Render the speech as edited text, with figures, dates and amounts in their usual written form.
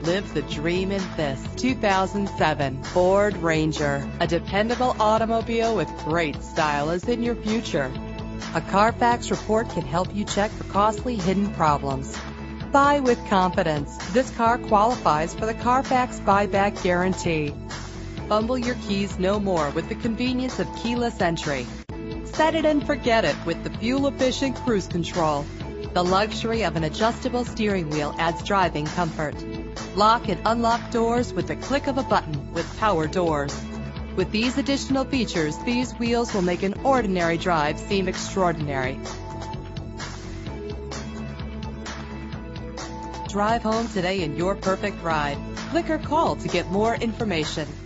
Live the dream in this 2007 Ford Ranger. A dependable automobile with great style is in your future. A Carfax report can help you check for costly hidden problems. Buy with confidence. This car qualifies for the Carfax buyback guarantee. Fumble your keys no more with the convenience of keyless entry. Set it and forget it with the fuel-efficient cruise control. The luxury of an adjustable steering wheel adds driving comfort. Lock and unlock doors with the click of a button with power doors. With these additional features, these wheels will make an ordinary drive seem extraordinary. Drive home today in your perfect ride. Click or call to get more information.